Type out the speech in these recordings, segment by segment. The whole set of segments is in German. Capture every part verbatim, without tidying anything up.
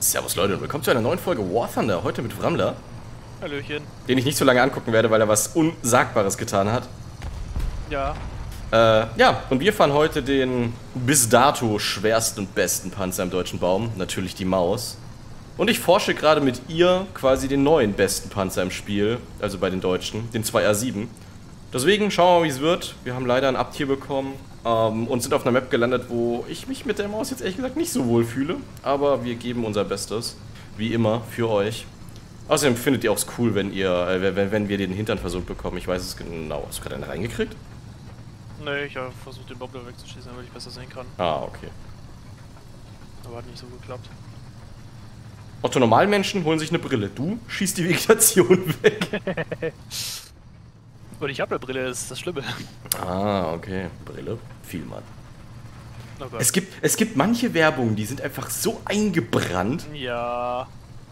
Servus Leute und willkommen zu einer neuen Folge War Thunder, heute mit Wramler. Hallöchen. Den ich nicht so lange angucken werde, weil er was Unsagbares getan hat. Ja. Äh, ja, und wir fahren heute den bis dato schwersten und besten Panzer im deutschen Baum, natürlich die Maus. Und ich forsche gerade mit ihr quasi den neuen besten Panzer im Spiel, also bei den Deutschen, den zwei A sieben. Deswegen schauen wir mal, wie es wird. Wir haben leider ein Abtier bekommen ähm, und sind auf einer Map gelandet, wo ich mich mit der Maus jetzt ehrlich gesagt nicht so wohl fühle. Aber wir geben unser Bestes, wie immer, für euch. Außerdem findet ihr auch cool, wenn ihr, äh, wenn, wenn wir den Hintern versucht bekommen. Ich weiß es genau. Hast du gerade einen reingekriegt? Nee, ich habe versucht, den Bobbler wegzuschießen, damit ich besser sehen kann. Ah, okay. Aber hat nicht so geklappt. Otto Normalmenschen holen sich eine Brille. Du schießt die Vegetation weg. Und ich habe eine Brille, das ist das Schlimme. Ah, okay. Brille. Viel, Mann. Oh Gott. Es gibt, es gibt manche Werbungen, die sind einfach so eingebrannt. Ja.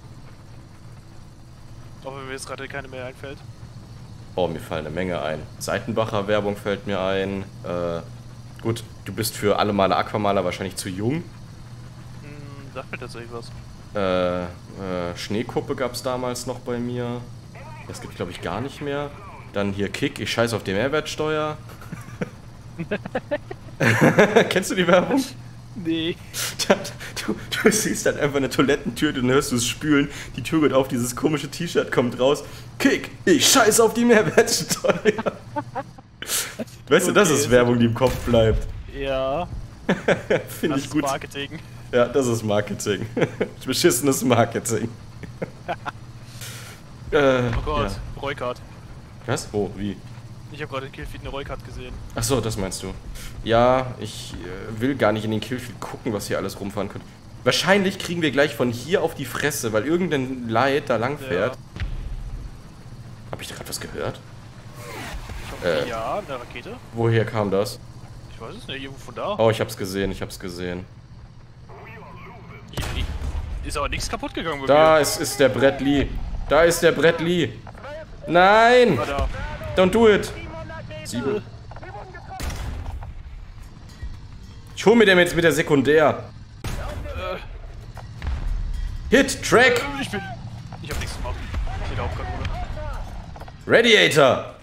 Auch wenn mir jetzt gerade keine mehr einfällt. Oh, mir fallen eine Menge ein. Seitenbacher Werbung fällt mir ein. Äh, gut, du bist für alle Maler Aquamaler wahrscheinlich zu jung. Hm, sagt mir tatsächlich was. Äh, äh, Schneekuppe gab es damals noch bei mir. Das gibt glaube ich gar nicht mehr. Dann hier Kick, ich scheiß auf die Mehrwertsteuer. Kennst du die Werbung? Nee. Du, du siehst dann einfach eine Toilettentür, dann hörst du es spülen, die Tür geht auf, dieses komische T-Shirt kommt raus. Kick, ich scheiß auf die Mehrwertsteuer. Weißt du, das Okay, ist Werbung, die im Kopf bleibt. Ja. Finde ich gut. Das ist Marketing. Ja, das ist Marketing. Beschissenes Marketing. äh, Oh Gott, ja. Roykart. Was? Wo? Wie? Ich habe gerade in Killfeed eine Roykart gesehen. Achso, das meinst du. Ja, ich äh, will gar nicht in den Killfeed gucken, was hier alles rumfahren könnte. Wahrscheinlich kriegen wir gleich von hier auf die Fresse, weil irgendein Light da lang fährt. Ja. Hab ich da gerade was gehört? Ich hoffe, Äh. ja, eine Rakete. Woher kam das? Ich weiß es nicht, irgendwo von da. Oh, ich hab's gesehen, ich hab's gesehen. Hier, hier ist aber nichts kaputt gegangen bei Da mir. ist, ist der Brett Lee. Da ist der Brett Lee. Nein! War da. Don't do it! Sieben. Ich hol mir den jetzt mit der Sekundär. Hit, Track! Ich bin. Ich hab nichts zu machen. Ich bin Hauptkanone. Radiator!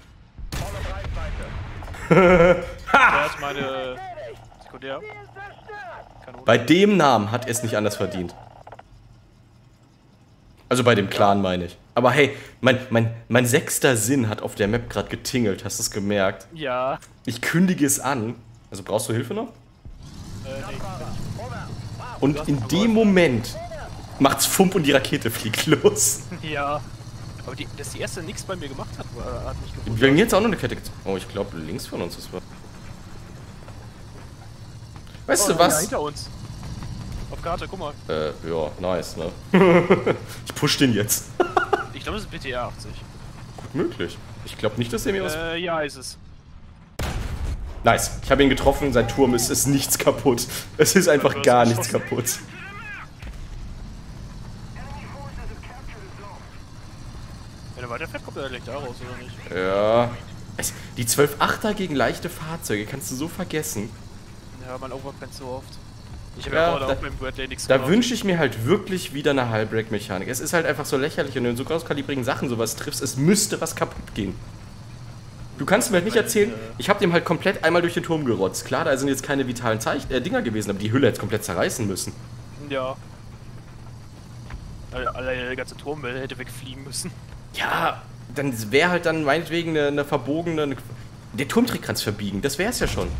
Da ist meine Sekundär. Kanone. Bei dem Namen hat er es nicht anders verdient. Also bei dem Clan meine ich. Aber hey, mein, mein, mein sechster Sinn hat auf der Map gerade getingelt, hast du es gemerkt? Ja. Ich kündige es an. Also brauchst du Hilfe noch? Äh, nee. Und in dem Moment macht's Fump und die Rakete fliegt los. Ja. Aber die, dass die erste nichts bei mir gemacht hat, war, hat mich gewundert. Wir haben jetzt auch noch eine Kette gezogen. Oh, ich glaube links von uns ist was. Weißt Oh, du ja, was? hinter uns. Auf Karte, guck mal. Äh, ja, nice, ne? Ich push den jetzt. Ich glaube, das ist B T R achtzig. Gut möglich. Ich glaube nicht, dass er mir was... Äh, ja, ist es. Nice. Ich habe ihn getroffen, sein Turm ist, ist nichts kaputt. Es ist einfach Du hast gar ihn nichts geschossen. kaputt. Wenn er weiterfährt, kommt er direkt da raus, oder nicht? Ja. Es, die zwölf achter gegen leichte Fahrzeuge kannst du so vergessen. Ja, man overpennt so oft. Ich habe Ja, ja, da- auch beim Bradley nichts Da gemacht. wünsche ich mir halt wirklich wieder eine Hullbreak-Mechanik. Es ist halt einfach so lächerlich, wenn du in so großkalibrigen Sachen sowas triffst. Es müsste was kaputt gehen. Du kannst mir halt nicht erzählen, ich habe dem halt komplett einmal durch den Turm gerotzt. Klar, da sind jetzt keine vitalen Zeich äh, Dinger gewesen, aber die Hülle hätte komplett zerreißen müssen. Ja. Allein der ganze Turm hätte wegfliegen müssen. Ja, dann wäre halt dann meinetwegen eine, eine verbogene... Eine, der Turmtrick kannst verbiegen, das wäre es ja schon.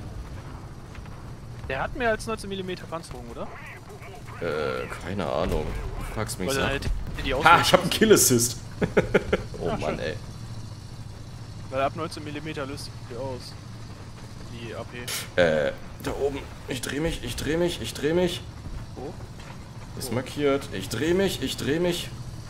Der hat mehr als neunzehn Millimeter Panzerung, oder? Äh, keine Ahnung. Du fragst mich Weil so. dann hätte die Ha, Auswahl. ich hab einen Kill-Assist. Oh Ach, Mann, schön. ey. Weil ab neunzehn Millimeter löst die aus. Die A P. Äh, da oben. Ich dreh mich, ich dreh mich, ich dreh mich. Wo? Ist markiert. Ich dreh mich, ich dreh mich.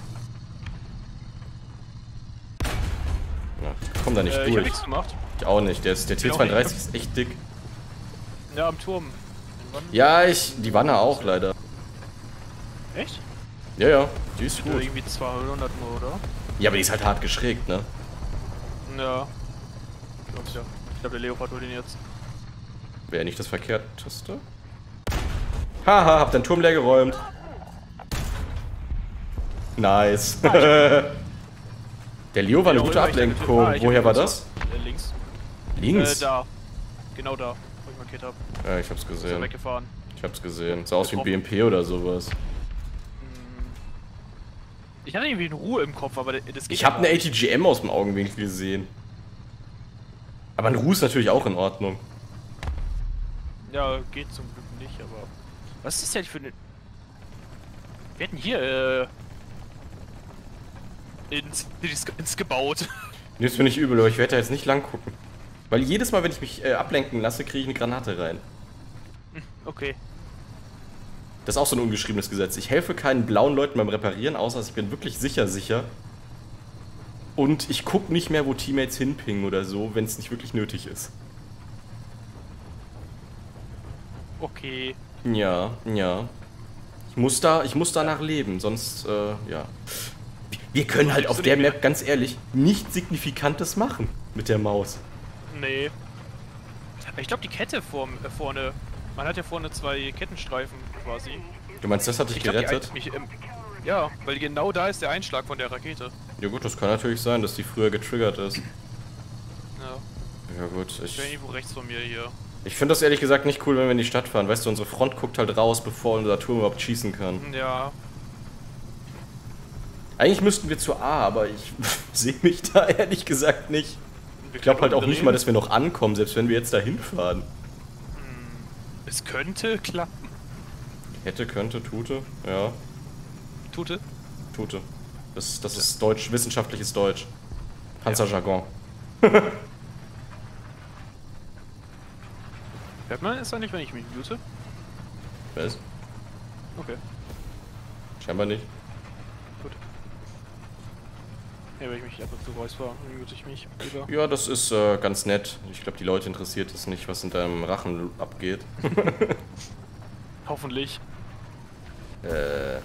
Ja, ich komm da nicht Äh, ich hab durch. nichts gemacht. Ich auch nicht. Der, ist, der Ich T auch zweiunddreißig ist echt dick. Ja, am Turm. Wann? Ja, ich. Die Wanne auch leider. Echt? Ja, ja. Die ist Oder gut. irgendwie zweihundert nur, oder? Ja, aber die ist halt hart geschrägt, ne? Ja. Ich glaub's ja. Ich glaube, der Leopard holt ihn jetzt. Wäre nicht das Verkehrteste? Haha, hab deinen Turm leer geräumt. Nice. Der Leo war eine gute Ablenkung. Woher war das? Äh, links. Links? Äh, da. Genau da, wo ich markiert habe. Ja, ich hab's Ist er gesehen. weggefahren. Ich hab's gesehen. Sah aus wie ein B M P oder sowas. Ich hatte irgendwie eine Ruhe im Kopf, aber das geht Ich ja habe eine gar A T G M aus dem Augenwinkel gesehen. Aber ein Ruhe ist natürlich auch in Ordnung. nicht. Ja, geht zum Glück nicht, aber... Was ist das denn für eine... Wir hätten hier, äh... ins, ins, ins gebaut. Mir ist mir nicht übel, aber ich werde da jetzt nicht lang gucken. Weil jedes Mal, wenn ich mich äh, ablenken lasse, kriege ich eine Granate rein. Okay. Das ist auch so ein ungeschriebenes Gesetz. Ich helfe keinen blauen Leuten beim Reparieren, außer ich bin wirklich sicher sicher. Und ich gucke nicht mehr, wo Teammates hinpingen oder so, wenn es nicht wirklich nötig ist. Okay. Ja, ja. Ich muss da, ich muss danach leben, sonst, äh, ja. Wir können halt auf der Map, ganz ehrlich, nichts Signifikantes machen mit der Maus. Nee. Ich glaube, die Kette vor, äh, vorne... Man hat ja vorne zwei Kettenstreifen quasi. Du meinst, das hat dich Ich glaub, die gerettet? ein- mich, ähm, ja, weil genau da ist der Einschlag von der Rakete. Ja gut, das kann natürlich sein, dass die früher getriggert ist. Ja. Ja gut, Ich bin ich... irgendwo rechts von mir hier. Ich finde das ehrlich gesagt nicht cool, wenn wir in die Stadt fahren. Weißt du, unsere Front guckt halt raus, bevor unser Turm überhaupt schießen kann. Ja. Eigentlich müssten wir zur A, aber ich sehe mich da ehrlich gesagt nicht. Wir Ich glaube halt können auch nicht mal, dass wir noch ankommen, selbst wenn wir jetzt da hinfahren. Es könnte klappen. Hätte, könnte, tute, ja, Tute? tute. Das, das ist Deutsch, wissenschaftliches Deutsch. Panzerjargon. Hört man es eigentlich, wenn ich mich mute? Was? Okay, Scheinbar nicht. gut. Ja, wenn ich mich ab und zu räusper, dann mute ich mich wieder. Ja, das ist äh, ganz nett. Ich glaube, die Leute interessiert es nicht, was in deinem Rachen abgeht. Hoffentlich. äh,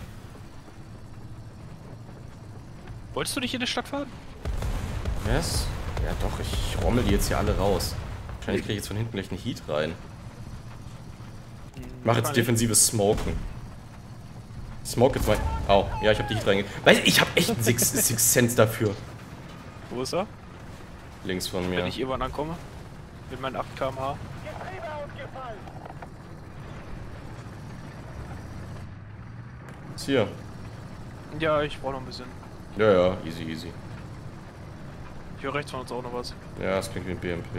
Wolltest du nicht in die Stadt fahren? was? Ja doch, ich rommel die jetzt hier alle raus. Wahrscheinlich kriege ich jetzt von hinten gleich einen Heat rein. Ich mach jetzt defensives Smoken. Smoke jetzt mal. Au, ja, ich hab die Heat reinge... Weil ich hab echt einen Six, Six Sense dafür. Wo ist er? Links von Wenn mir. ich irgendwann ankomme. Mit meinen acht Kilometer pro Stunde. Ist hier. Ja, ich brauche noch ein bisschen. Ja, ja, easy, easy. Ich höre rechts von uns auch noch was. Ja, es klingt wie ein B M P.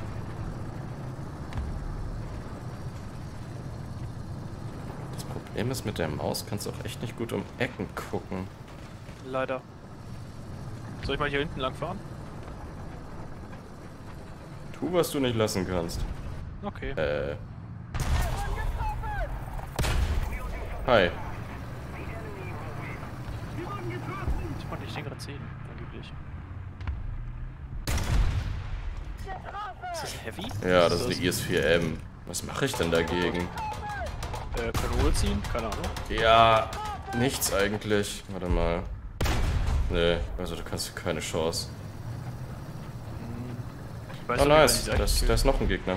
Das Problem ist, mit der Maus kannst du auch echt nicht gut um Ecken gucken. Leider. Soll ich mal hier hinten lang fahren? Tu, was du nicht lassen kannst. Okay. Äh. Hi. Ich konnte nicht den gerade sehen, angeblich. Ist das ein Heavy? Ja, das ist eine I S vier M. Was mache ich denn dagegen? Äh, Kanone ziehen? Keine Ahnung. Ja, nichts eigentlich. Warte mal. Nee, also du kannst keine Chance. Ich weiß Oh nicht, wie man nice, die da ist, Seite da ist noch ein Gegner.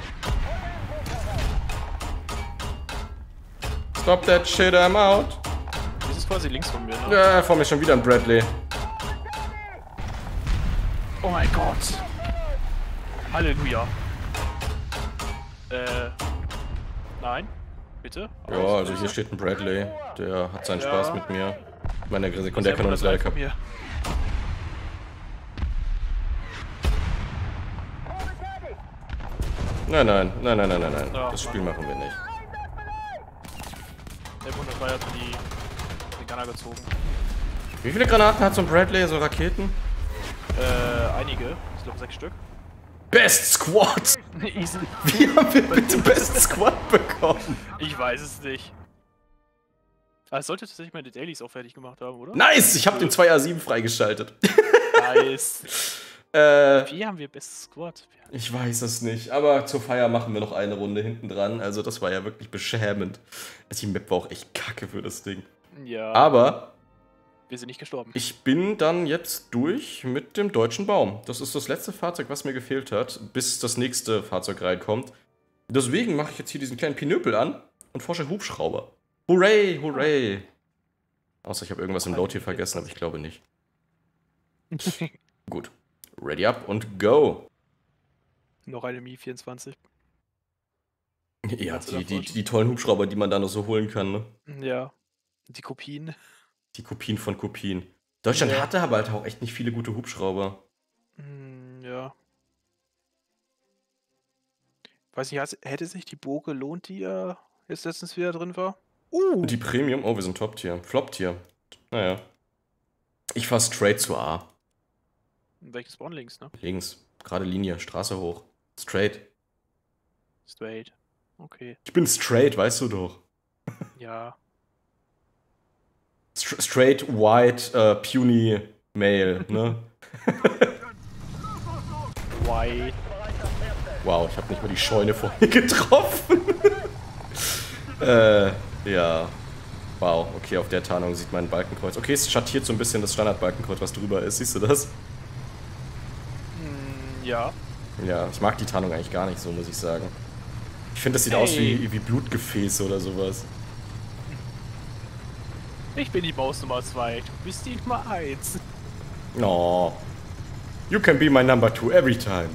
Stop that shit, I'm out. killt. Das ist quasi links von mir, ne? Ja, vor mir schon wieder ein Bradley. Oh mein Gott! Halleluja! Äh. Nein? Bitte? Ja, also hier steht ein Bradley. Der hat seinen Ja. Spaß mit mir. Meine Sekundärkanone ist leider kaputt. mir. Nein, nein, nein, nein, nein, nein, nein. Ja, Das Spiel machen wir nicht. Der Wunderfrei hat die, den Gunner gezogen. Wie viele Granaten hat so ein Bradley, so Raketen? Äh, einige. Ich glaube sechs Stück. Best Squad! Easy. Wie haben wir bitte Best Squad bekommen? Ich weiß es nicht. Aber es sollte tatsächlich meine Dailies auch fertig gemacht haben, oder? Nice! Ich habe den zwei A sieben freigeschaltet. Nice. äh, Wie haben wir Best Squad? ich weiß es nicht, aber zur Feier machen wir noch eine Runde hinten dran. Also das war ja wirklich beschämend. Also die Map war auch echt kacke für das Ding. Ja. Aber Wir sind nicht gestorben. ich bin dann jetzt durch mit dem deutschen Baum. Das ist das letzte Fahrzeug, was mir gefehlt hat, bis das nächste Fahrzeug reinkommt. Deswegen mache ich jetzt hier diesen kleinen Pinöpel an und forsche Hubschrauber. Hooray, hooray. Außer ich habe irgendwas im Load hier vergessen, aber ich glaube nicht. Gut. Ready up und go! Noch eine Mi vierundzwanzig. Ja, die, die, die tollen Hubschrauber, die man da noch so holen kann, ne? Ja. Die Kopien. Die Kopien von Kopien. Deutschland Ja. hatte aber halt auch echt nicht viele gute Hubschrauber. Hm, ja. Weiß nicht, has- hätte sich die Burg gelohnt, die äh, jetzt letztens wieder drin war? Uh! Und die Premium? Oh, wir sind Top-Tier. Flop-Tier. Naja. Ich fahr straight zu A. Welches Spawn links, ne? Links. Gerade Linie. Straße hoch. Straight. Straight. Okay. Ich bin straight, weißt du doch. Ja. St straight, white, uh, puny male, ne? White. Wow, ich habe nicht mal die Scheune vor mir getroffen. äh, ja. Wow, okay, auf der Tarnung sieht man ein Balkenkreuz. Okay, es schattiert so ein bisschen das Standard-Balkenkreuz, was drüber ist. Siehst du das? Hm, ja. Ja, ich mag die Tarnung eigentlich gar nicht so, muss ich sagen. Ich finde, das sieht Hey. aus wie, wie Blutgefäße oder sowas. Ich bin die Maus Nummer zwei. Du bist die Nummer eins. No. You can be my number two every time.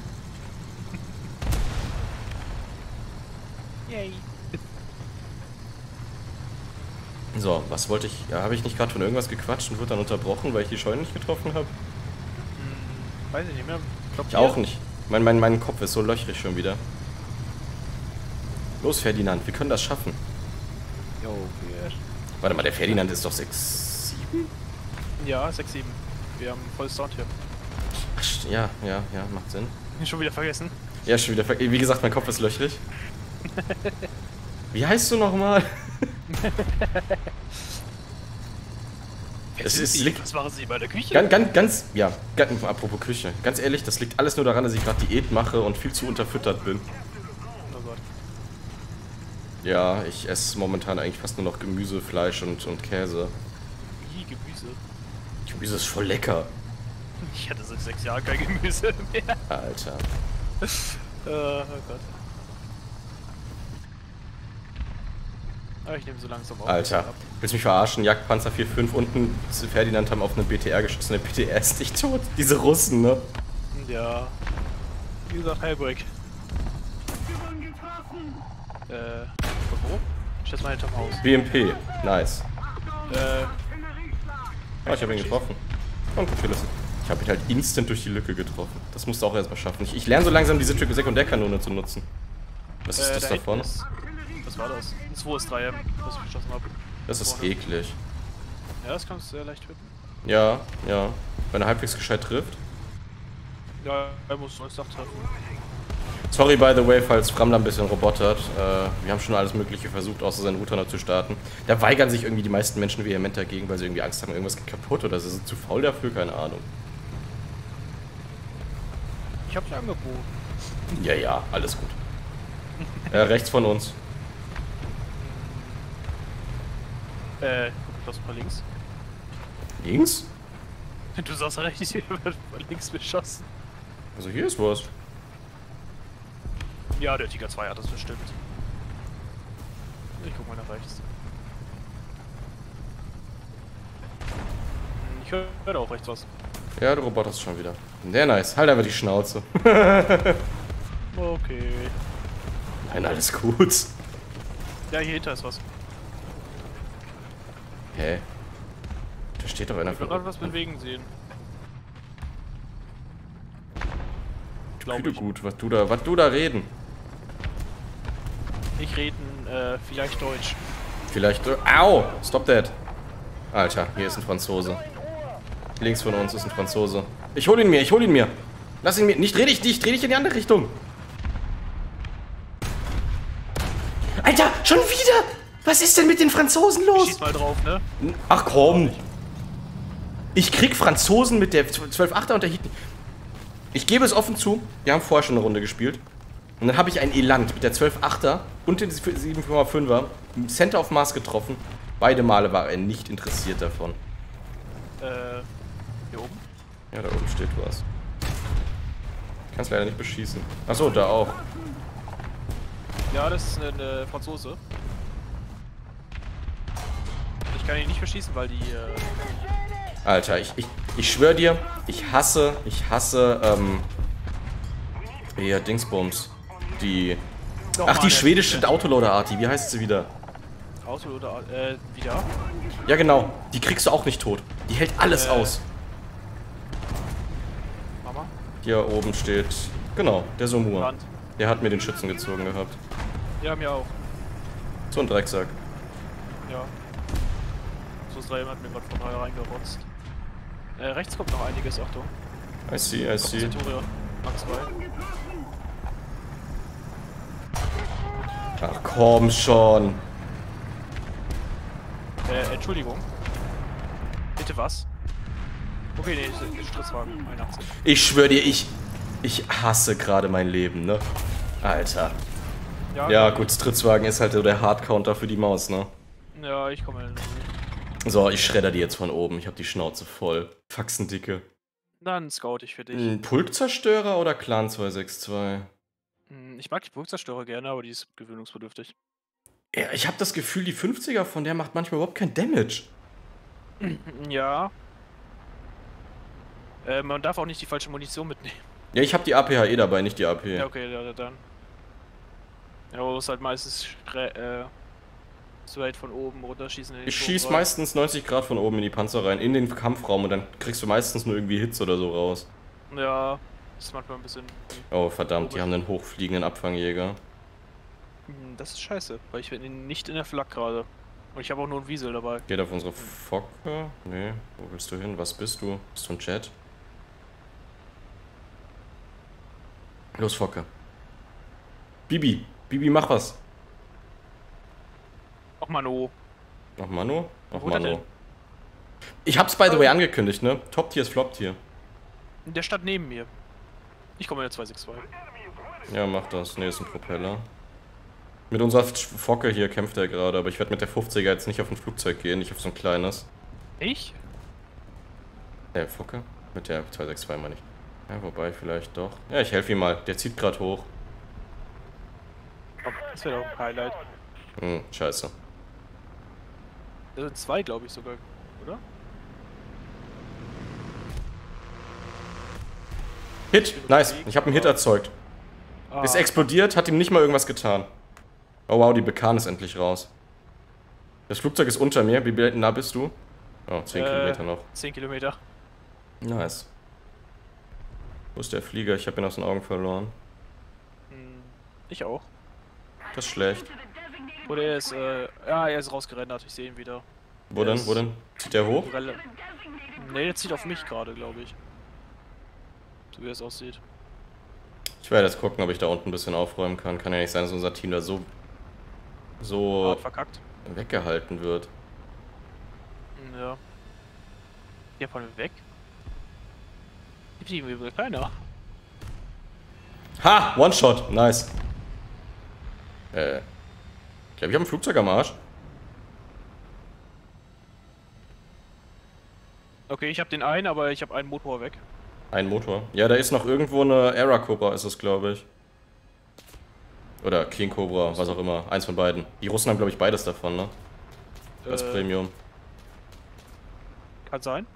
Yay. So, was wollte ich... Ja, habe ich nicht gerade von irgendwas gequatscht und wurde dann unterbrochen, weil ich die Scheune nicht getroffen habe? Hm, weiß ich nicht mehr. Glaub, Ich auch nicht. Mein, mein, mein Kopf ist so löchrig schon wieder. Los, Ferdinand, wir können das schaffen. Jo, wir. Warte mal, der Ferdinand ist doch sechs sieben? Ja, sechs sieben. Wir haben volles Sound hier. Ach, st- ja, ja, ja, macht Sinn. Schon wieder vergessen. Ja, schon wieder. ver- Wie gesagt, mein Kopf ist löchrig. Wie heißt du nochmal? Es ist, liegt, Was machen Sie bei der Küche? ganz, ganz, ganz, ja, ganz, apropos Küche. Ganz ehrlich, das liegt alles nur daran, dass ich gerade Diät mache und viel zu unterfüttert bin. Oh Gott. Ja, ich esse momentan eigentlich fast nur noch Gemüse, Fleisch und, und Käse. Wie Gemüse? Gemüse ist voll lecker. Ich hatte seit sechs Jahren kein Gemüse mehr. Alter. Äh, oh Gott. Aber ich nehme so langsam auf. Alter. Willst du mich verarschen? Jagdpanzer vier fünf unten, Ferdinand haben auf einen B T R geschossen. Der B T R ist nicht tot. Diese Russen, ne? Ja. Wie gesagt, Heilbrick. Äh, von wo? Ich schätze mal hinterm Haus. B M P. Nice. Äh, Ah, ich habe ihn getroffen. Und gut gelassen. Ich habe ihn halt instant durch die Lücke getroffen. Das musst du auch erstmal schaffen. Ich, ich lerne so langsam diese Sekundärkanone zu nutzen. Was ist äh, das da da hinten vorne? ist- Was war das? Ein zwei S drei, was ich geschossen habe. Das ist vorne. eklig. Ja, das kannst du sehr leicht töten. Ja, ja. Wenn er halbwegs gescheit trifft. Ja, er muss neues Dach treffen. Sorry, by the way, falls Framler ein bisschen robotert. Äh, wir haben schon alles Mögliche versucht, außer seinen Router noch zu starten. Da weigern sich irgendwie die meisten Menschen vehement dagegen, weil sie irgendwie Angst haben, irgendwas geht kaputt oder sie sind zu faul dafür, keine Ahnung. Ich hab dich angeboten. Ja, ja, alles gut. äh, rechts von uns. Äh, guck mal links. Links? Du sagst rechts, hier wird von links beschossen. Also hier ist was. Ja, der Tiger zwei hat das bestimmt. Ich guck mal nach rechts. Hm, Ich höre hör da auch rechts was. Ja, du roboterst schon wieder. Sehr nice. Halt einfach die Schnauze. Okay. Nein, alles gut. Ja, hier hinter ist was. Hä? Da steht doch einer Ich will von gerade was bewegen sehen. Glaub Küde ich. gut, was du da, was du da reden. Ich reden äh, vielleicht Deutsch. Vielleicht. Au! Stop that! Alter, hier ist ein Franzose. Links von uns ist ein Franzose. Ich hol ihn mir, ich hol ihn mir! Lass ihn mir. Nicht dreh dich, dich, dreh dich in die andere Richtung! Alter, schon wieder! Was ist denn mit den Franzosen los? Schieß mal drauf, ne? Ach komm! Ich krieg Franzosen mit der zwölf achter und der Heat. Ich gebe es offen zu, wir haben vorher schon eine Runde gespielt. Und dann habe ich ein Eland mit der zwölf achter und den sieben Komma fünfer im Center of Mass getroffen. Beide Male war er nicht interessiert davon. Äh, hier oben? Ja, da oben steht was. Ich kann es leider nicht beschießen. Achso, da auch. Ja, das ist ein äh, Franzose. Ich kann ihn nicht verschießen, weil die... Äh Alter, ich, ich, ich schwör dir, ich hasse, ich hasse, ähm... Ja, Dingsbums. Die... Doch, Ach, die Mann, schwedische der- Autoloader-Arti, wie heißt sie wieder? Auto oder... Äh, wieder? Ja, genau. Die kriegst du auch nicht tot. Die hält alles Äh. aus. Mama? Hier oben steht... Genau, der Somur. Wand. Der hat mir den Schützen gezogen gehabt. Ja, mir auch. So ein Drecksack. Ja. So ist drei hat mir gerade von neu reingerotzt. Äh, rechts kommt noch einiges, Achtung. I see, I see. Centurion. Max zwei. Ach komm schon. Äh, Entschuldigung. Bitte was? Okay, nee, ist- ist Stritzwagen, einundachtzig. Ich schwör dir, ich... Ich hasse gerade mein Leben, ne? Alter. Ja, gut, Stritzwagen ist halt so der Hardcounter für die Maus, ne? Ja, ich komme. So, ich schredder die jetzt von oben. Ich hab die Schnauze voll. Faxendicke. Dann scout ich für dich. Ein Pulkzerstörer oder Clan zwei sechs zwei? Hm, Ich mag die Burgzerstörer gerne, aber die ist gewöhnungsbedürftig. Ja, ich hab das Gefühl, die fünfziger von der macht manchmal überhaupt kein Damage. Ja. Äh, man darf auch nicht die falsche Munition mitnehmen. Ja, ich hab die A P H E dabei, nicht die A P. Ja, okay, ja, dann. Ja, aber du musst halt meistens schre- äh, so weit von oben runterschießen. in den Ich Turm schieß rein. meistens neunzig Grad von oben in die Panzer rein, in den Kampfraum und dann kriegst du meistens nur irgendwie Hits oder so raus. Ja, das ist manchmal ein bisschen. Oh verdammt, die haben einen hochfliegenden Abfangjäger. Hm, Das ist scheiße, weil ich bin in- nicht in der Flak gerade. Und ich habe auch nur einen Wiesel dabei. Geht auf unsere Focke? Nee, wo willst du hin? Was bist du? Bist du ein Jet? Los, Focke. Bibi, Bibi, mach was. Ach, Mano. Ach, Mano? Ach, Wo ist er Mano. denn? Ich hab's by the way angekündigt, ne? Top-Tier ist Flop-Tier. Der stand neben mir. Ich komme in der zwei sechs zwei. Ja, mach das. Ne, ist ein Propeller. Mit unserer Focke hier kämpft er gerade, aber ich werde mit der fünfziger jetzt nicht auf ein Flugzeug gehen, nicht auf so ein kleines. Ich? Äh, Focke? Mit der zwei sechs zwei meine ich. Ja, wobei vielleicht doch. Ja, ich helfe ihm mal. Der zieht gerade hoch. Komm, das wäre doch ein Highlight. Hm, scheiße. Da sind zwei, glaube ich sogar, oder? Hit! Nice. Ich habe einen Hit erzeugt. Ah, Ist explodiert, hat ihm nicht mal irgendwas getan. Oh wow, die Bekan ist endlich raus. Das Flugzeug ist unter mir. Wie nah bist du? Oh, zehn Äh, Kilometer noch. zehn Kilometer. Nice. Wo ist der Flieger? Ich habe ihn aus den Augen verloren. Hm, Ich auch. Das ist schlecht. Oder er ist, äh, ja, er ist rausgerendert, ich sehe ihn wieder. Wo Der denn? ist Wo denn? Zieht der hoch? Rel Ne, der zieht auf mich gerade, glaube ich. So wie es aussieht. Ich werde jetzt gucken, ob ich da unten ein bisschen aufräumen kann. Kann ja nicht sein, dass unser Team da so so Hart verkackt. weggehalten wird. Hm, Ja. Der von weg? Gibt die irgendwie keiner. Ha! One-Shot! Nice. Äh. Ich glaube, ich habe ein Flugzeug am Arsch. Okay, ich habe den einen, aber ich habe einen Motor weg. Ein Motor. Ja, da ist noch irgendwo eine Era Cobra, ist es, glaube ich. Oder King Cobra, was auch immer. Eins von beiden. Die Russen haben, glaube ich, beides davon, ne? Als Äh, Premium. Kann sein.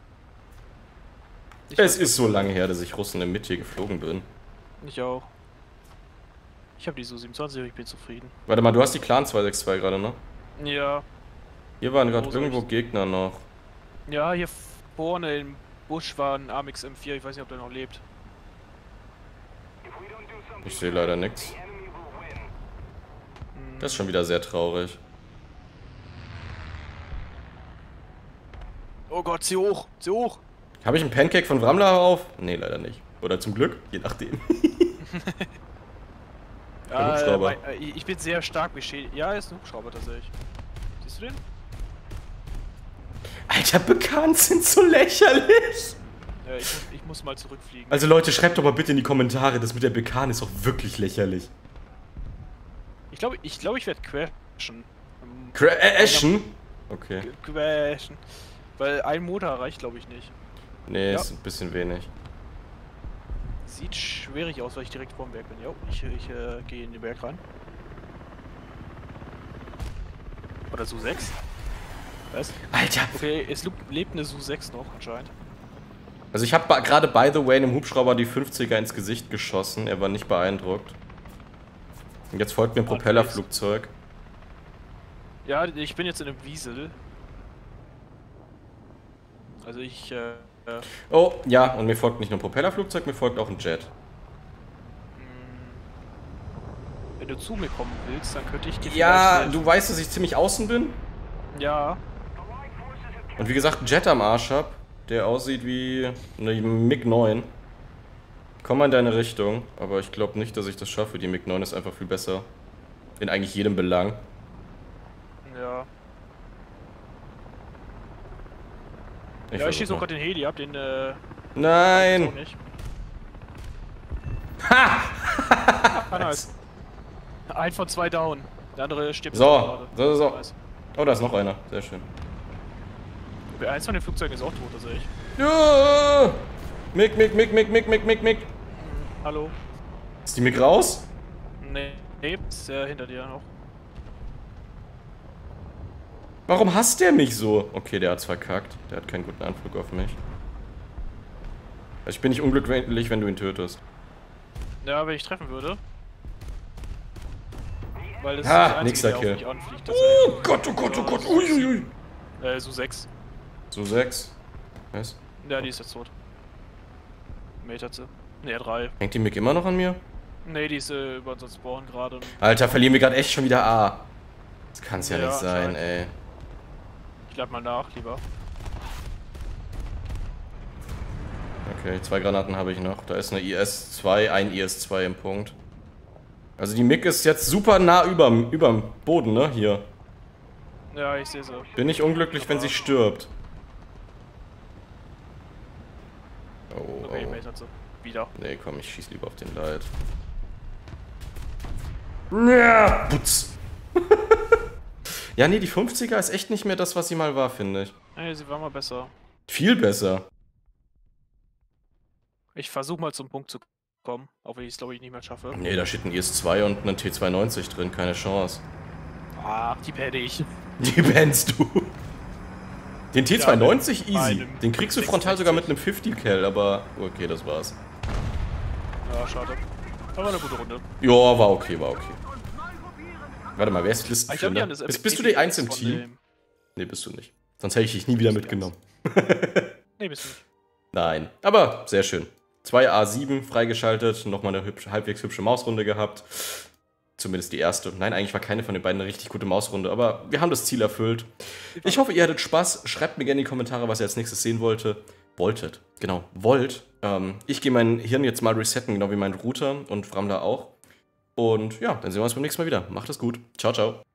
Ich Es weiß ist so lange her, dass ich Russen im Mitte geflogen bin. Ich auch. Ich habe die Su siebenundzwanzig, ich bin zufrieden. Warte mal, du hast die Clan zwei sechs zwei gerade, ne? Ja. Hier waren gerade Wo soll irgendwo ich's? Gegner noch. Ja, hier vorne im Busch war ein Amix M vier, ich weiß nicht, ob der noch lebt. Ich sehe leider nichts. Hm, Das ist schon wieder sehr traurig. Oh Gott, zieh hoch, zieh hoch! Habe ich einen Pancake von Wramler auf? Nee, leider nicht. Oder zum Glück, je nachdem. Ein Hubschrauber. mein- äh, ich bin sehr stark beschädigt. Ja, ist ein Hubschrauber tatsächlich. Siehst du den? Alter, bekannt sind so lächerlich. Ja, ich, muss- ich muss mal zurückfliegen. Also Leute, schreibt doch mal bitte in die Kommentare, das mit der Bekan ist doch wirklich lächerlich. Ich glaube, ich, glaub, ich werde crashen. Ähm, Crashen? Okay. Crashen. Weil ein Motor reicht, glaube ich, nicht. Nee, Ja. ist ein bisschen wenig. Sieht schwierig aus, weil ich direkt vor dem Berg bin. Jo, ich, ich äh, gehe in den Berg rein. Oder so sechs. Was? Alter! Okay, es lebt eine S U sechs noch anscheinend. Also ich habe gerade by the way einem Hubschrauber die fünfziger ins Gesicht geschossen. Er war nicht beeindruckt. Und jetzt folgt mir ein Propellerflugzeug. Ja, ich bin jetzt in einem Wiesel. Also ich, äh... Oh, ja, und mir folgt nicht nur ein Propellerflugzeug, mir folgt auch ein Jet. Wenn du zu mir kommen willst, dann könnte ich dir Ja, vielleicht... du weißt, dass ich ziemlich außen bin? Ja. Und wie gesagt, einen Jet am Arsch hab, der aussieht wie eine MiG neun. Komm mal in deine Richtung, aber ich glaube nicht, dass ich das schaffe. Die MiG neun ist einfach viel besser. In eigentlich jedem Belang. Ja. Ich ja, ich schieße auch gerade den Heli ab, den, äh... Nein! Nicht. Ha! Ah, nice. Ein von zwei down. Der andere stirbt. So, so, so. Oh, da ist noch einer. Sehr schön. Okay, eins von den Flugzeugen ist auch tot, das sehe ich. Ja! Mick, Mick, Mick, Mick, Mick, Mick, Mick, Mick. Hallo. Ist die Mick raus? Nee, nee, ist äh, hinter dir noch. Warum hasst der mich so? Okay, der hat's verkackt. Der hat keinen guten Anflug auf mich. Also ich bin nicht unglücklich, wenn du ihn tötest. Ja, wenn ich treffen würde. Weil das Ah, ist der nächster Einzige, der Kill. auf mich anfliegt. Oh Gott, oh Gott, oh Gott. Uiuiui. Äh, S U sechs. So sechs. Was? Ja, die ist jetzt tot. Meter zu. Ne, drei. Hängt die Mick immer noch an mir? Ne, die ist äh, über unseren Spawn gerade. Alter, verlieren wir gerade echt schon wieder A. Das kann's ja, Ja, nicht sein, anscheinend. ey. Ich lade mal nach, lieber. Okay, zwei Granaten habe ich noch. Da ist eine I S zwei, ein I S zwei im Punkt. Also die Mick ist jetzt super nah überm, überm Boden, ne? Hier. Ja, ich sehe sie. Bin ich unglücklich, wenn sie stirbt. Oh, Okay, oh. Meter zu. Wieder. Nee, komm, ich schieß lieber auf den Light. Ja, putz. Ja, nee, die fünfziger ist echt nicht mehr das, was sie mal war, finde ich. Ey, sie war mal besser. Viel besser. Ich versuche mal zum Punkt zu kommen, auch wenn ich es glaube ich nicht mehr schaffe. Nee, da steht ein I S zwei und ein T zweiundneunzig drin, keine Chance. Ah, die penne ich. Die bannst du. Den T zweiundneunzig Ja, easy. Den kriegst du frontal sogar mit einem fünfzig Cal, aber okay, das war's. Ja, schade. Aber eine gute Runde. Ja, war okay, war okay. Warte mal, wer ist Ich Listenfinder? glaub, die Bist, bist du die Eins im von Team? dem- Nee, bist du nicht. Sonst hätte ich dich nie wieder mitgenommen. Nee, bist du nicht. Nein, aber sehr schön. zwei A sieben freigeschaltet, nochmal eine hübsche, halbwegs hübsche Mausrunde gehabt. Zumindest die erste. Nein, eigentlich war keine von den beiden eine richtig gute Mausrunde, aber wir haben das Ziel erfüllt. Ich hoffe, ihr hattet Spaß. Schreibt mir gerne in die Kommentare, was ihr als nächstes sehen wollte. Wolltet. Genau, wollt. Ähm, ich gehe mein Hirn jetzt mal resetten, genau wie mein Router und Framda auch. Und ja, dann sehen wir uns beim nächsten Mal wieder. Macht es gut. Ciao, ciao.